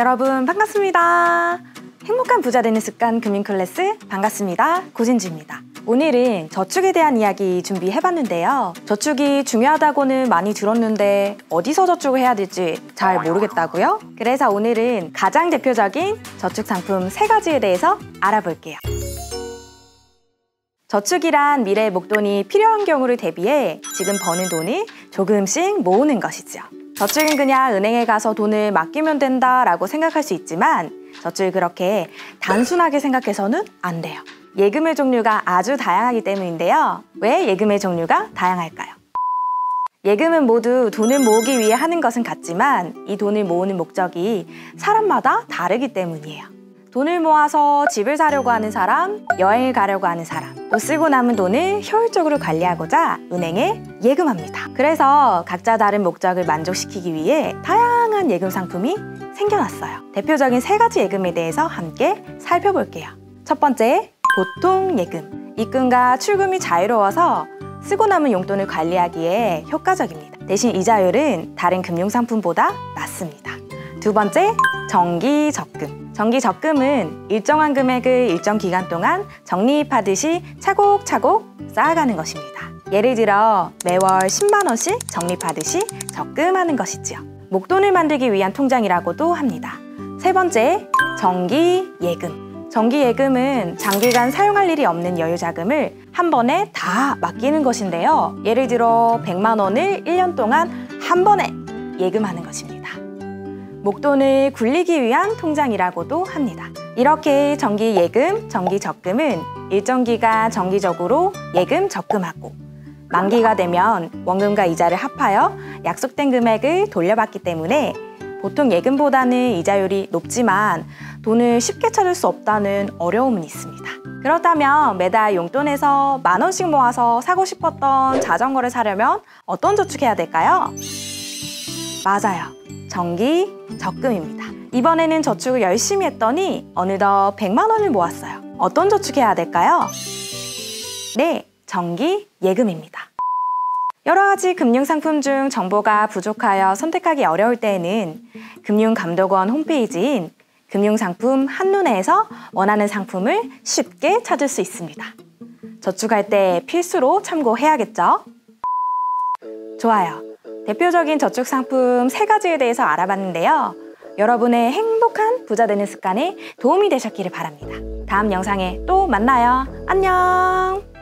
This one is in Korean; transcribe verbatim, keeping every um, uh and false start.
여러분 반갑습니다. 행복한 부자 되는 습관 금융 클래스 반갑습니다. 고진주입니다. 오늘은 저축에 대한 이야기 준비해봤는데요. 저축이 중요하다고는 많이 들었는데 어디서 저축을 해야 될지 잘 모르겠다고요? 그래서 오늘은 가장 대표적인 저축 상품 세 가지에 대해서 알아볼게요. 저축이란 미래의 목돈이 필요한 경우를 대비해 지금 버는 돈을 조금씩 모으는 것이죠. 저축은 그냥 은행에 가서 돈을 맡기면 된다라고 생각할 수 있지만 저축을 그렇게 단순하게 생각해서는 안 돼요. 예금의 종류가 아주 다양하기 때문인데요. 왜 예금의 종류가 다양할까요? 예금은 모두 돈을 모으기 위해 하는 것은 같지만 이 돈을 모으는 목적이 사람마다 다르기 때문이에요. 돈을 모아서 집을 사려고 하는 사람, 여행을 가려고 하는 사람, 또 쓰고 남은 돈을 효율적으로 관리하고자 은행에 예금합니다. 그래서 각자 다른 목적을 만족시키기 위해 다양한 예금 상품이 생겨났어요. 대표적인 세 가지 예금에 대해서 함께 살펴볼게요. 첫 번째, 보통 예금. 입금과 출금이 자유로워서 쓰고 남은 용돈을 관리하기에 효과적입니다. 대신 이자율은 다른 금융상품보다 낮습니다. 두 번째, 정기 적금. 정기 적금은 일정한 금액을 일정 기간 동안 적립하듯이 차곡차곡 쌓아가는 것입니다. 예를 들어 매월 십만 원씩 적립하듯이 적금하는 것이지요. 목돈을 만들기 위한 통장이라고도 합니다. 세 번째, 정기 예금. 정기 예금은 장기간 사용할 일이 없는 여유 자금을 한 번에 다 맡기는 것인데요. 예를 들어 백만 원을 일 년 동안 한 번에 예금하는 것입니다. 목돈을 굴리기 위한 통장이라고도 합니다. 이렇게 정기 예금, 정기 적금은 일정 기간 정기적으로 예금 적금하고 만기가 되면 원금과 이자를 합하여 약속된 금액을 돌려받기 때문에 보통 예금보다는 이자율이 높지만 돈을 쉽게 찾을 수 없다는 어려움은 있습니다. 그렇다면 매달 용돈에서 만 원씩 모아서 사고 싶었던 자전거를 사려면 어떤 저축해야 될까요? 맞아요. 정기 적금입니다. 이번에는 저축을 열심히 했더니 어느덧 백만 원을 모았어요. 어떤 저축해야 될까요? 네, 정기 예금입니다. 여러 가지 금융상품 중 정보가 부족하여 선택하기 어려울 때에는 금융감독원 홈페이지인 금융상품 한눈에에서 원하는 상품을 쉽게 찾을 수 있습니다. 저축할 때 필수로 참고해야겠죠? 좋아요. 대표적인 저축 상품 세 가지에 대해서 알아봤는데요. 여러분의 행복한 부자 되는 습관에 도움이 되셨기를 바랍니다. 다음 영상에 또 만나요. 안녕!